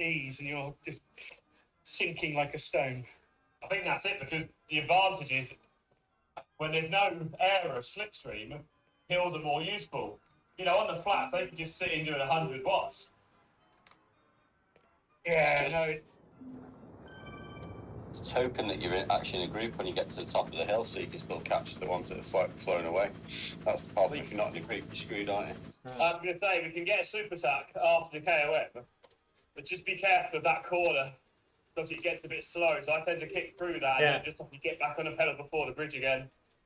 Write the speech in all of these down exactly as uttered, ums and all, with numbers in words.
knees and you're just sinking like a stone. I think that's it, because the advantage is when there's no air or slipstream, hills are more useful. You know, on the flats, they could just sit in doing one hundred watts. Yeah, no, it's... It's hoping that you're in, actually in a group when you get to the top of the hill, so you can still catch the ones that have flo flown away. That's the problem. If you're not in a group, you're screwed, aren't you? I was going to say, we can get a super attack after the K O M, but just be careful of that corner, because it gets a bit slow. So I tend to kick through that Yeah. and then just get back on the pedal before the bridge again.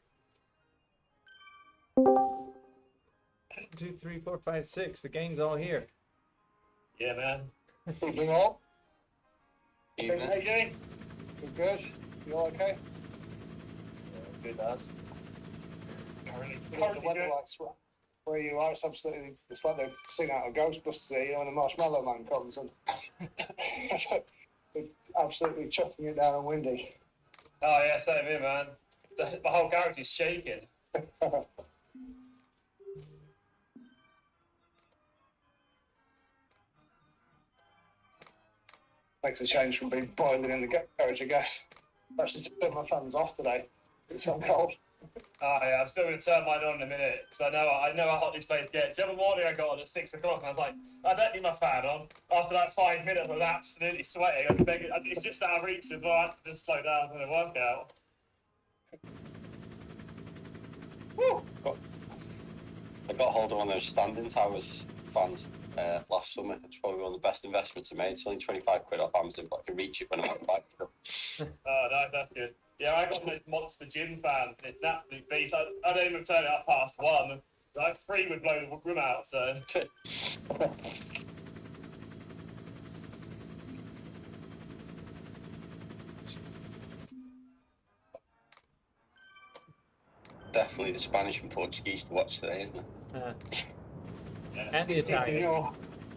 Two, three, four, five, six. The gang's all here. Yeah, man. Evening all. Evening. How you doing? Good, good. You all okay? Yeah, good, lads. Currently, The currently weather doing... like sw- where you are, it's absolutely, it's like they've seen out of Ghostbusters here, you know, when the Marshmallow Man comes and they're absolutely chucking it down and windy. Oh, yeah, same here, man. The, the whole garage is shaking. Makes a change from being boiling in the garage, I guess. Actually, took my fans off today. It's so cold. Oh, yeah, I'm still going to turn mine on in a minute, because I know I know how hot this place gets. The other morning I got on at six o'clock, and I was like, I don't need my fan on. After that five minutes, I was absolutely sweating. I was begging, it's just out of reach as well. I had to just slow down for the workout. Woo! Got, I got hold of one of those standing towers fans uh, last summer. It's probably one of the best investments I made. It's only twenty-five quid off Amazon, but I can reach it when I'm on the bike. Oh, no, that's good. Yeah, I got those monster gym fans. It's an absolute beast. I, I don't even turn it up past one. Like, three would blow the room out, so. Definitely the Spanish and Portuguese to watch today, isn't it? Uh, Yeah. and the Italian. You're...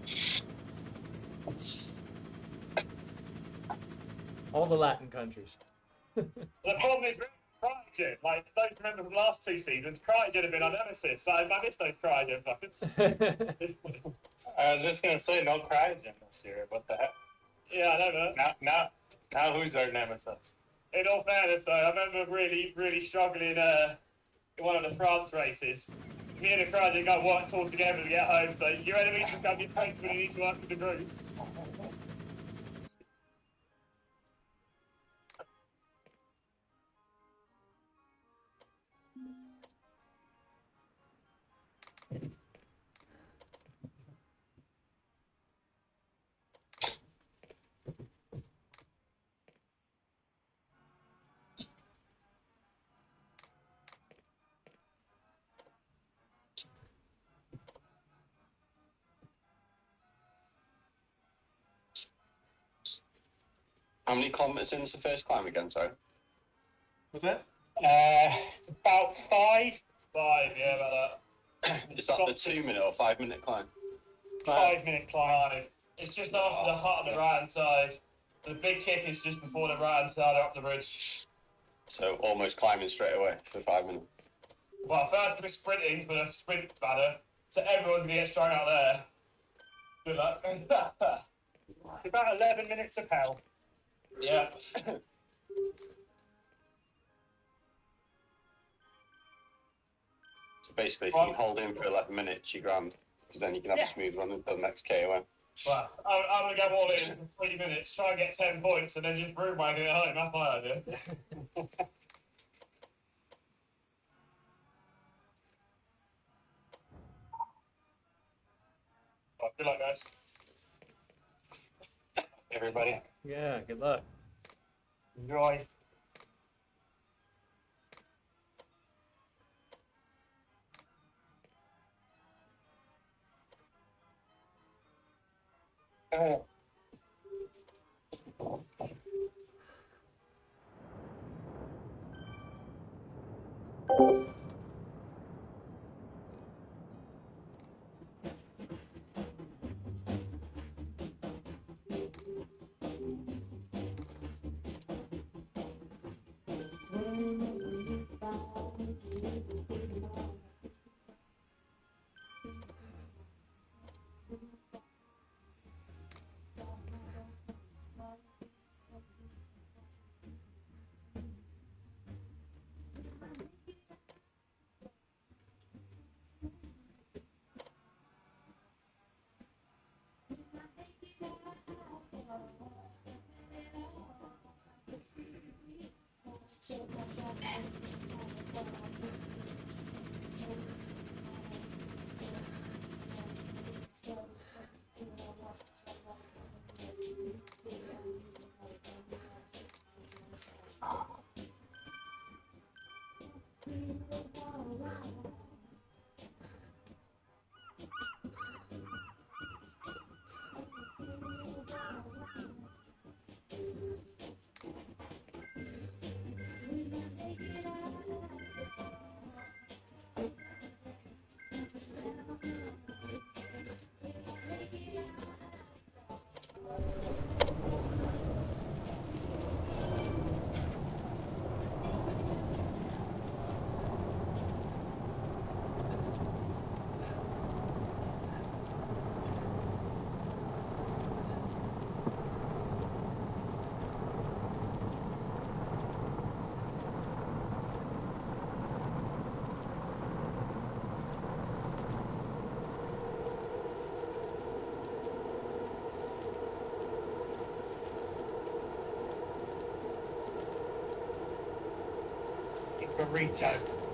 All the Latin countries. The problem is, Cryogen, like, don't remember from the last two seasons, Cryogen have been on Nemesis, so I miss those Cryogen fuckers. I was just gonna say, no cryogen this year. What the heck? Yeah, I know, man. Now, now, now who's our nemesis? In all fairness, though, I remember really, really struggling uh, in one of the France races. Me and the Cryogen got worked all together to get home, so your enemies become your friends when you need to work with the group. How many kilometres into the first climb again, sorry? Was it? Uh, about five. Five, yeah, about that. Is that the two minute or five minute climb? Five minute climb. Five. It's just after the hut on the right hand side. The big kick is just before the right hand side up the bridge. So almost climbing straight away for five minutes. Well, first we're sprinting for the sprint banner, so everyone's gonna get strung out there. Good luck. About eleven minutes of hell. Yeah. So basically, if you can hold in for eleven minutes, you're grand, because then you can have Yeah. a smooth run until the next K O M. Well, I'm, I'm gonna go all in for twenty minutes, try and get ten points, and then just broom wagon it home. That's my idea. Right, good luck, guys. Everybody, Yeah, good luck. enjoy. Uh, Burrito.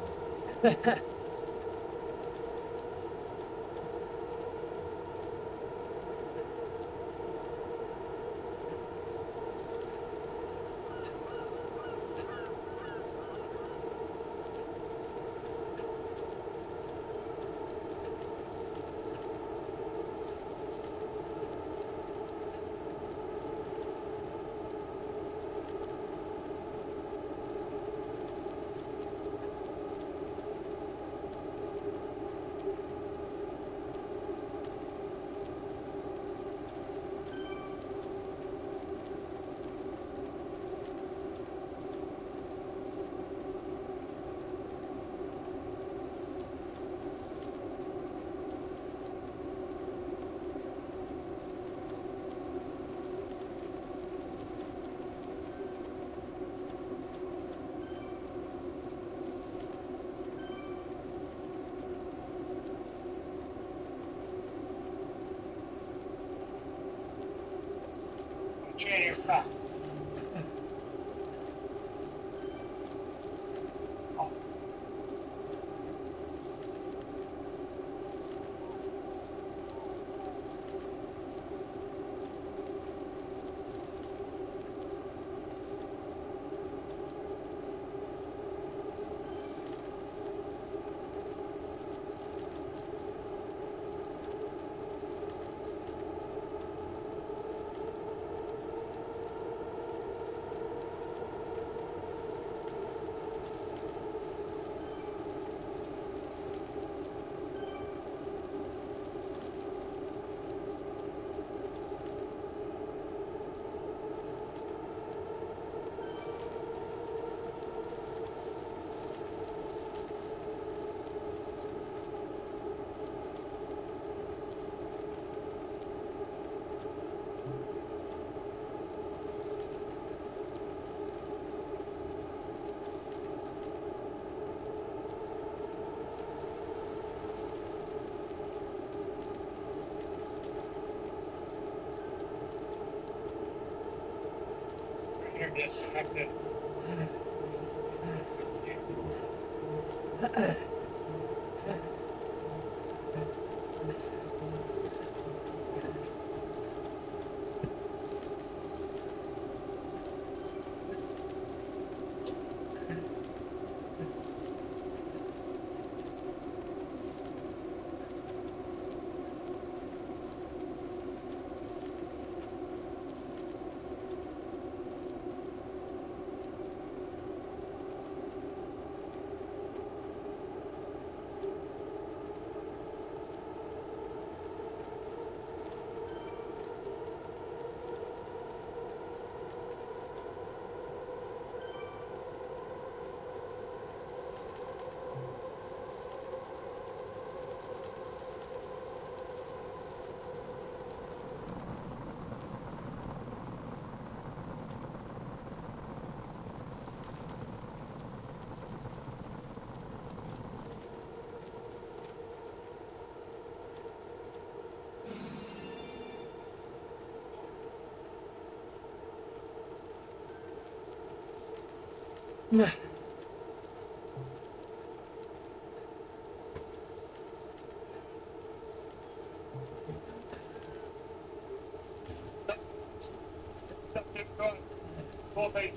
Trainer, stop. Trainer disconnected. fourteen.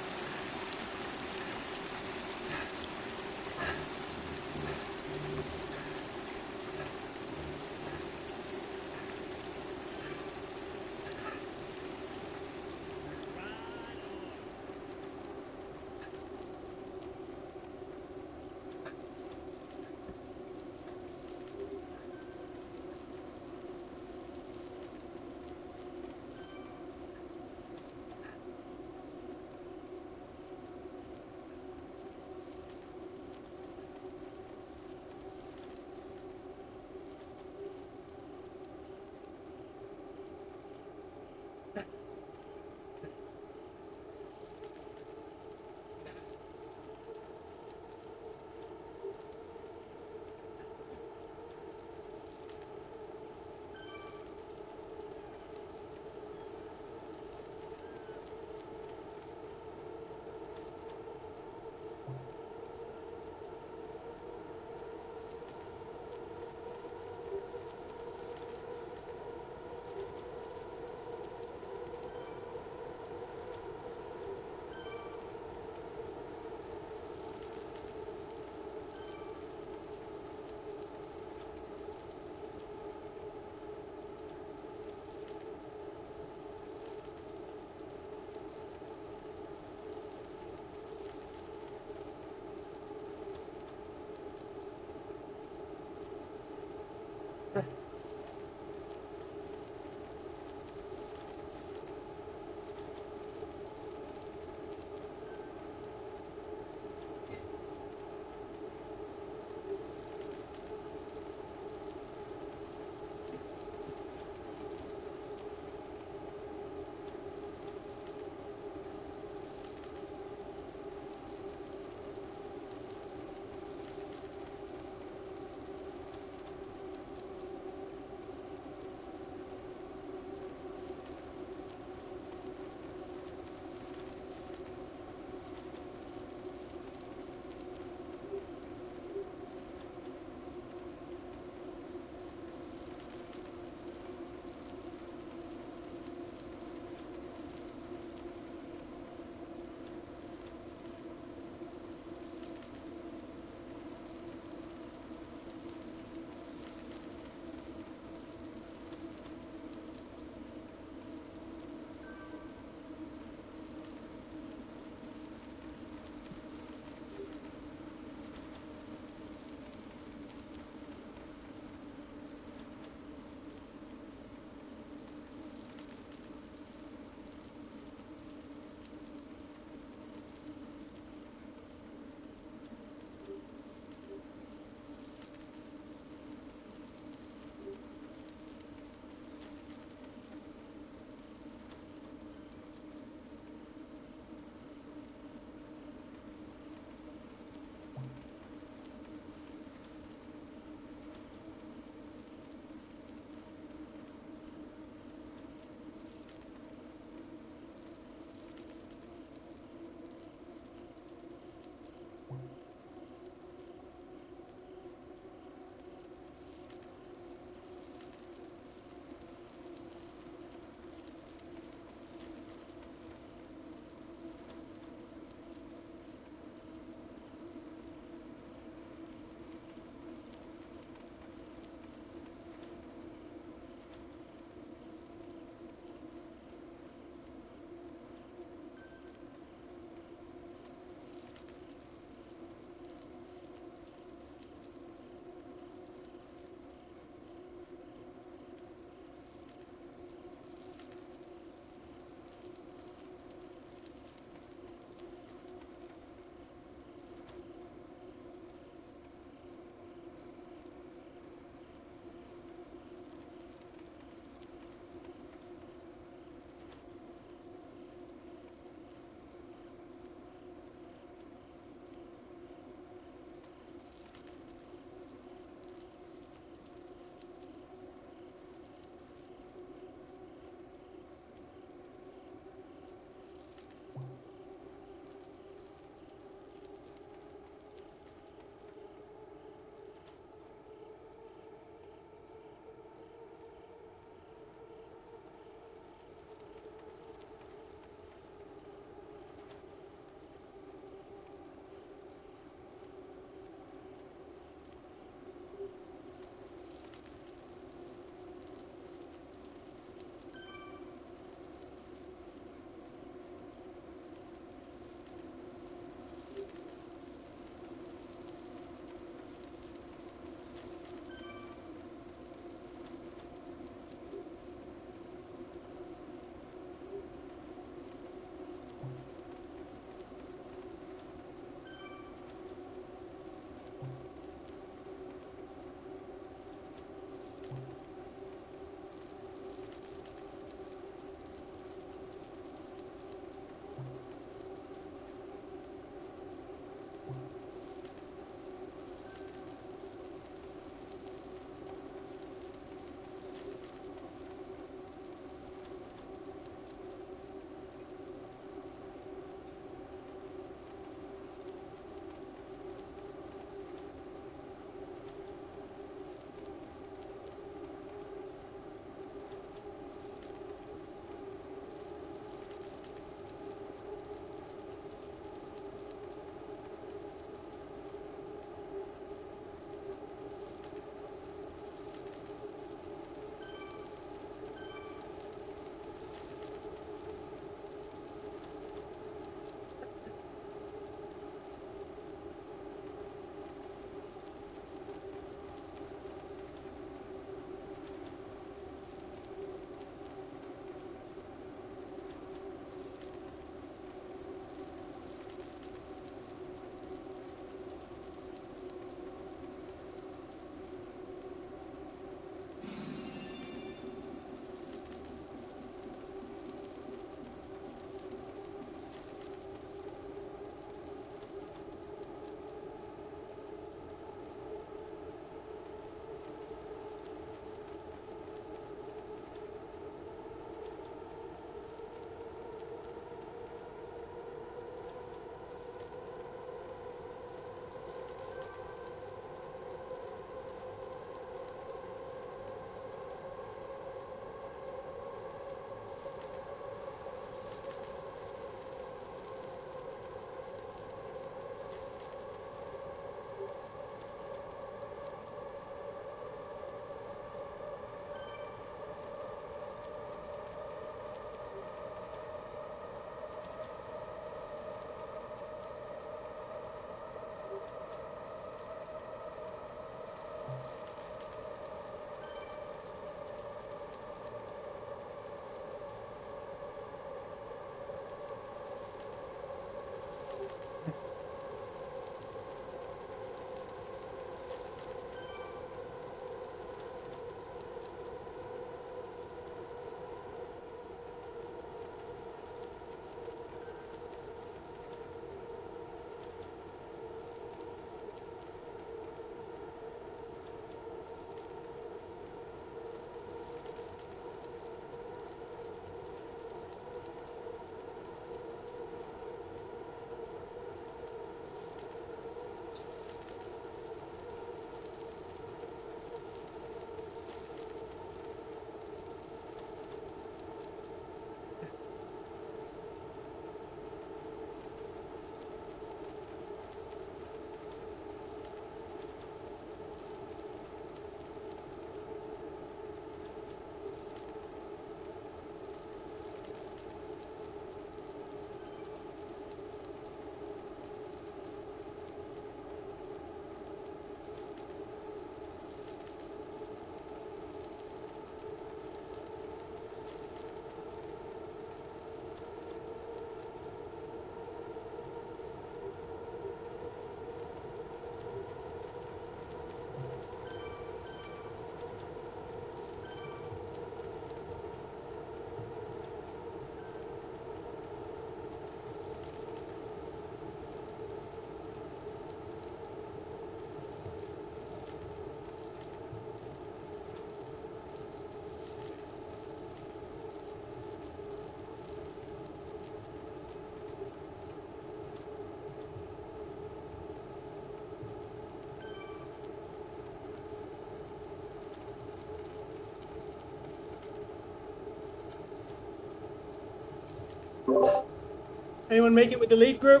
Anyone make it with the lead group?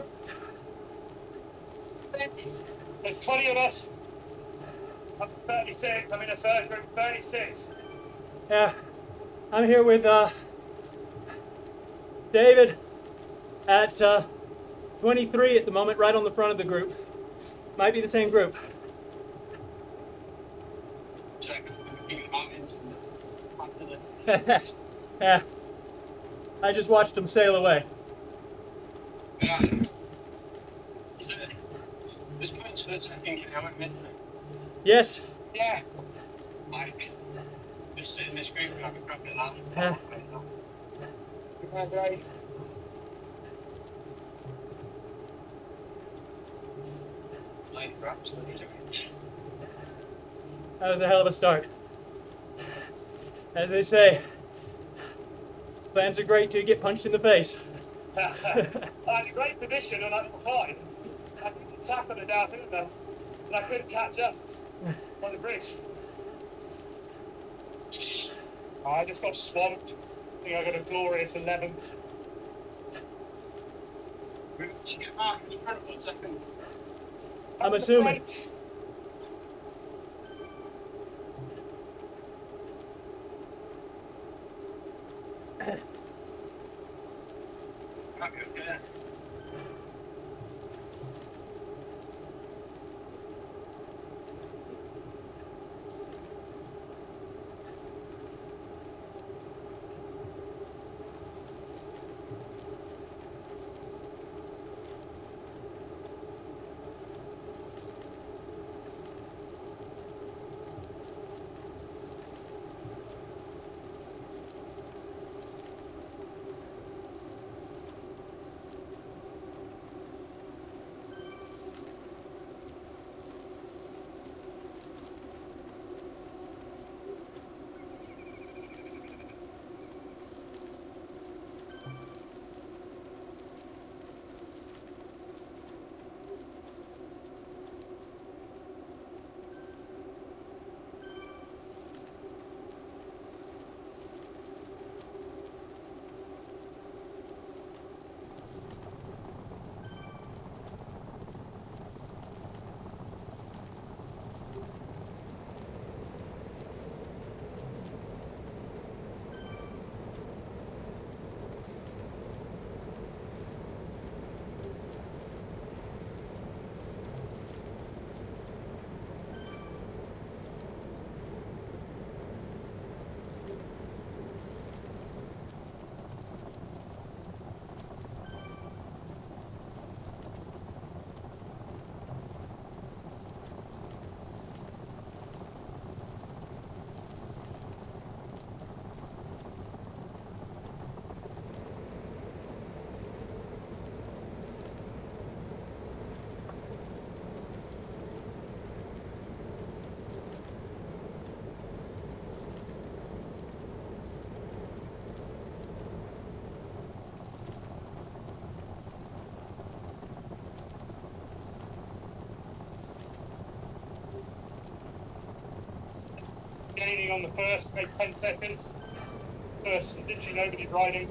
There's twenty of us. I'm thirty-six. I'm in a third group, thirty-six. Yeah, I'm here with uh, David at uh, twenty-three at the moment, right on the front of the group. Might be the same group. Yeah, I just watched them sail away. Yeah. Is it? This point, so it's I think I'm at midnight. Yes. Yeah. Mike, just sit in this group and have a crap at that. Yeah. Oh, great. Like perhaps the music. That was a hell of a start. As they say, plans are great till you get punched in the face. I had a great position on that fight. I couldn't tackle it down here enough, and I couldn't catch up on the bridge. I just got swamped. I think I got a glorious eleventh. Did you get Mark in the front one second? I'm assuming. Mark, okay. Gaining on the first, maybe ten seconds. First, literally nobody's riding.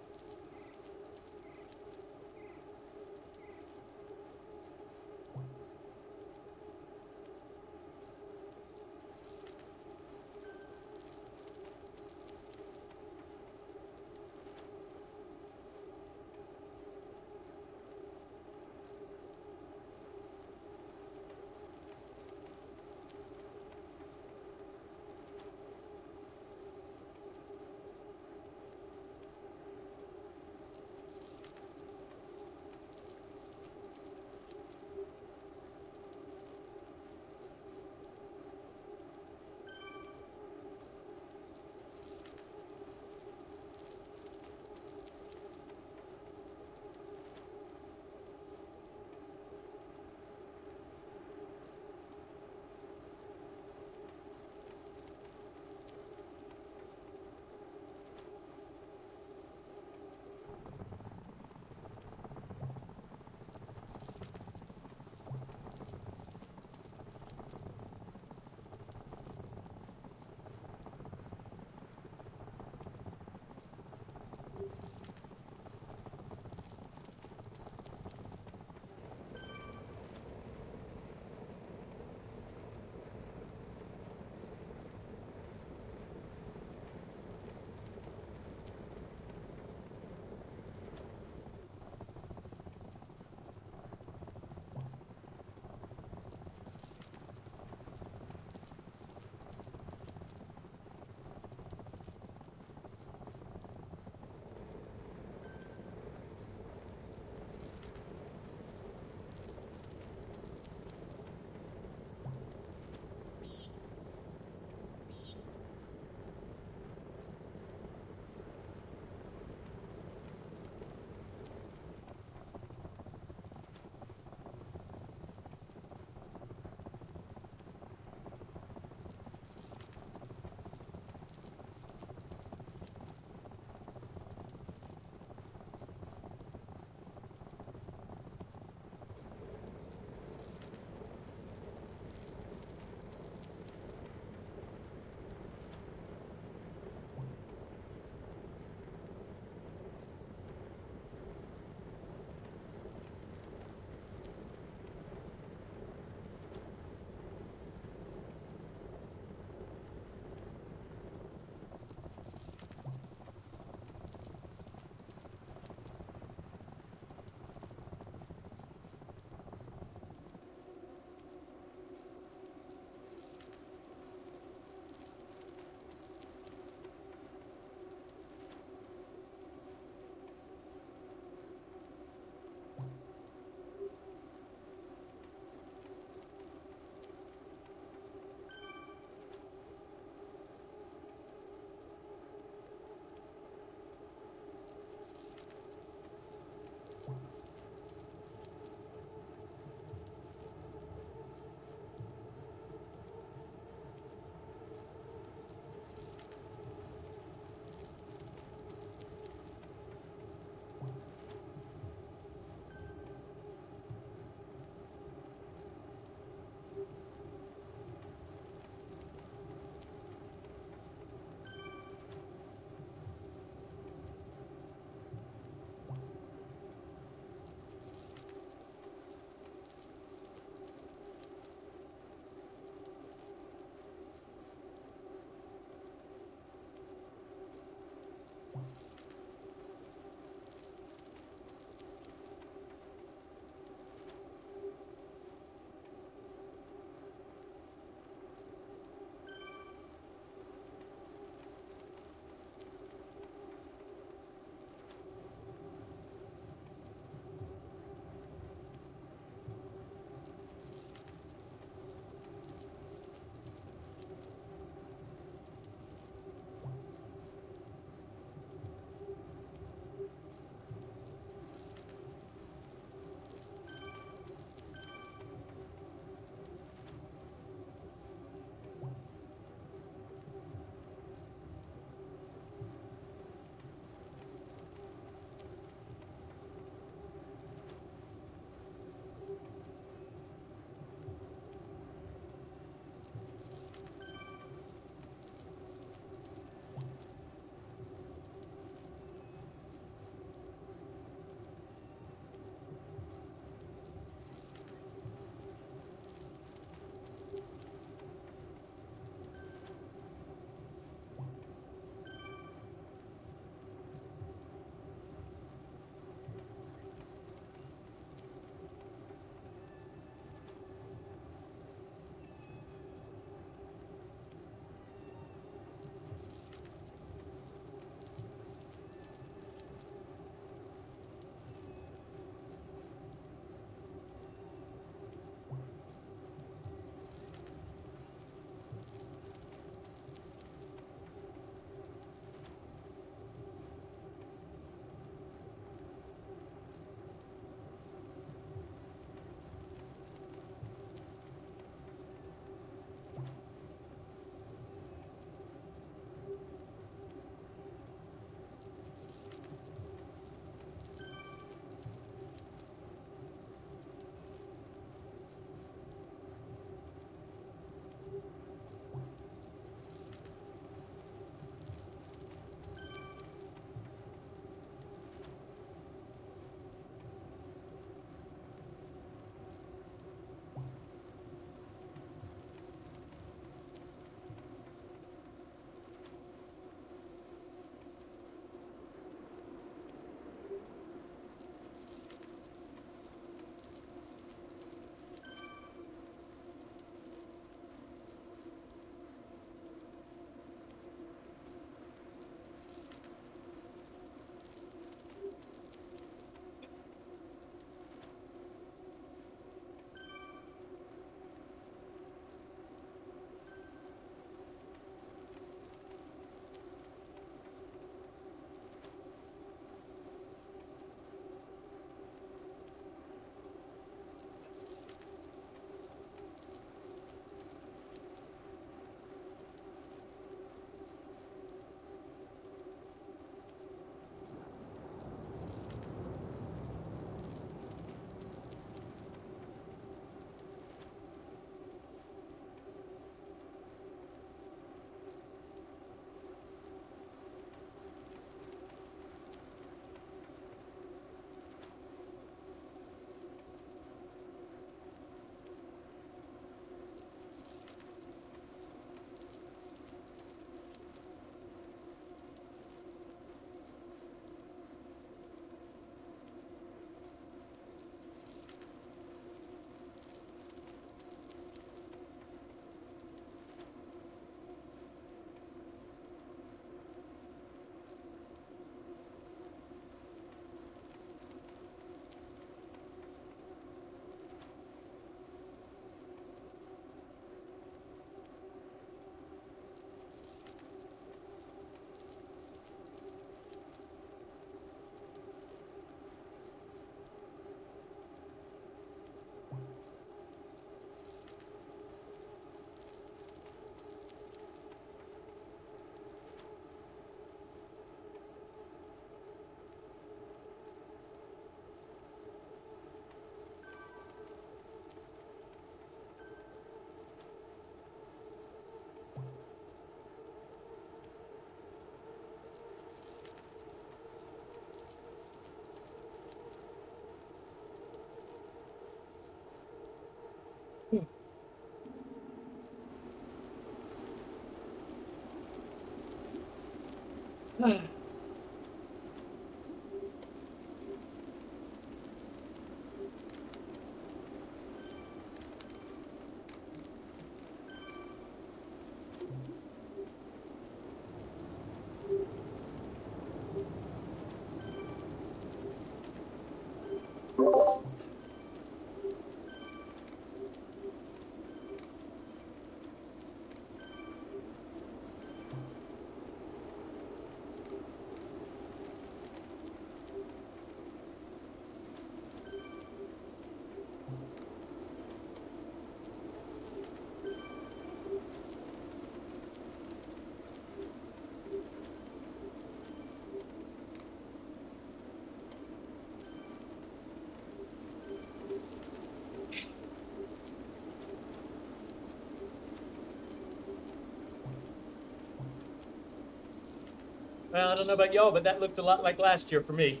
Well, I don't know about y'all, but that looked a lot like last year for me.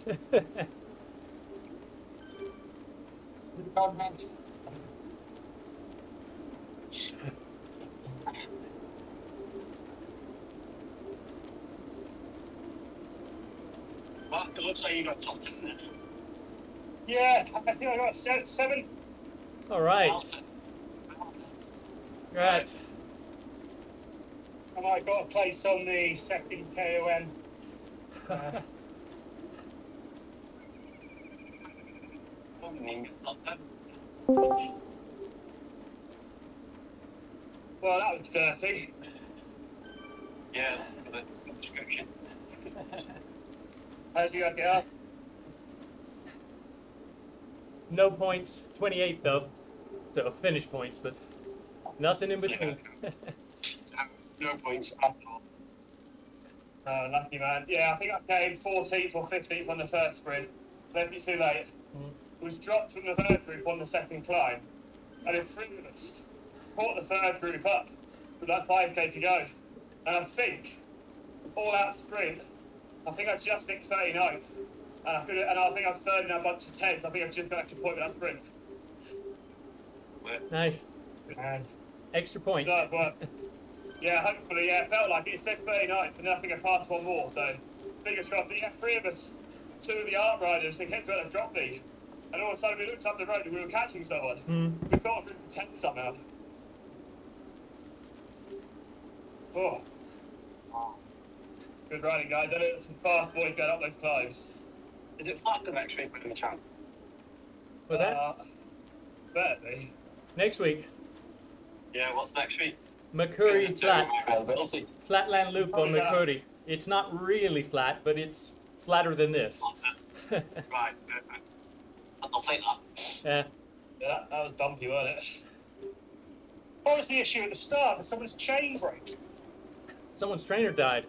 Mark, it looks like you got top ten there. Yeah, I think I got se- seven. All right. Alton. Right. And I got a place on the second K O N. Uh, Still didn't even get top ten. Well, that was dirty. Yeah, for the description. How'd you guys get up? No points, twenty-eight though. So finish points, but nothing in between. No points at all. Oh, lucky man. Yeah, I think I came fourteenth or fifteenth on the first sprint. Left it too late. Mm. Was dropped from the third group on the second climb. And then three of us caught the third group up with that five K to go. And I think, all out sprint, I think I just nicked thirty-ninth. And I, could, and I think I was third in a bunch of tens. I think I just got extra point with that sprint. Nice. And Extra point. so, but, yeah, hopefully, yeah, it felt like it. It said thirty-ninth, and then I think I passed one more. So, fingers crossed. But yeah, three of us, two of the art riders, they kept trying to drop me. And all of a sudden, we looked up the road and we were catching someone. Mm. We got a group of ten somehow. Oh. Good riding, guys. I know some fast boys going up those climbs. Is it flat the next week in the champ? What's that? Uh, better be. Next week, Yeah, what's next week? McCurry Flat. Availability. Flatland Loop on Oh, yeah. McCurry. It's not really flat, but it's flatter than this. Right, perfect. I'll take that. Yeah. Yeah, that, that was bumpy, wasn't it? what was the issue at the start? Did someone's chain break? Someone's trainer died.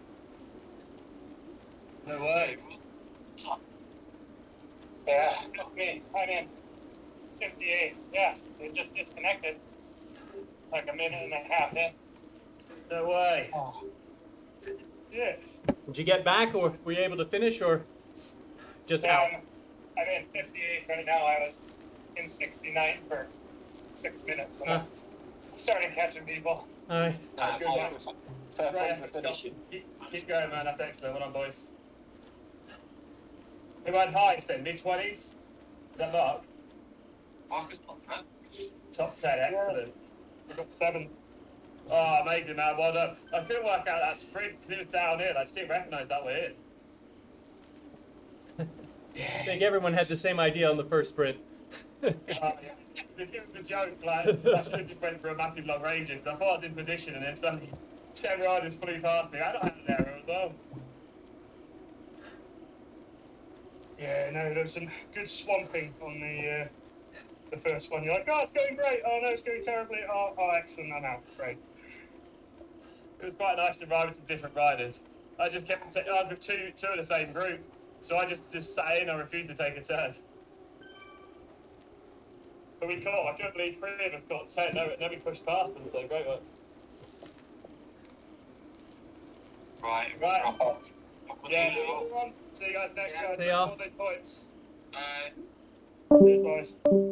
No way. So, Yeah, not me. I'm in fifty-eight. Yeah, they just disconnected. Like a minute and a half in. No way. Oh. Yeah. Did you get back, or were you able to finish, or just Yeah, out? I'm, I'm in fifty-eight right now. I was in sixty-nine for six minutes. And Huh. I started catching people. All right. uh, good, I'll man. go for- fair Right, play for finishing. keep, keep going, man. That's excellent. Well done, boys. Who had highest then? Mid twenties? Is that Mark? Marcus top ten. Top ten, excellent. We got seven. Oh, amazing, man. Well done. I couldn't work out that sprint because it was downhill. I just didn't recognise that way in. I think everyone had the same idea on the first sprint. Uh, yeah. It was a joke, like, I should have just went for a massive long range because I thought I was in position and then suddenly ten riders flew past me. I don't have an error as well. Yeah, no, there was some good swamping on the uh, the first one. You're like, oh, it's going great. Oh, no, it's going terribly. Oh, oh excellent. I'm out. Great. It was quite nice to ride with some different riders. I just kept ta- I was with two two of the same group, so I just, just sat in. I refused to take a turn. But we caught. I couldn't believe three of us got ten. No, nobody pushed past them. So great work. Right, Right. wrap up. Yeah. See you guys next Yeah. time. See ya. All those points. Bye. Good, boys.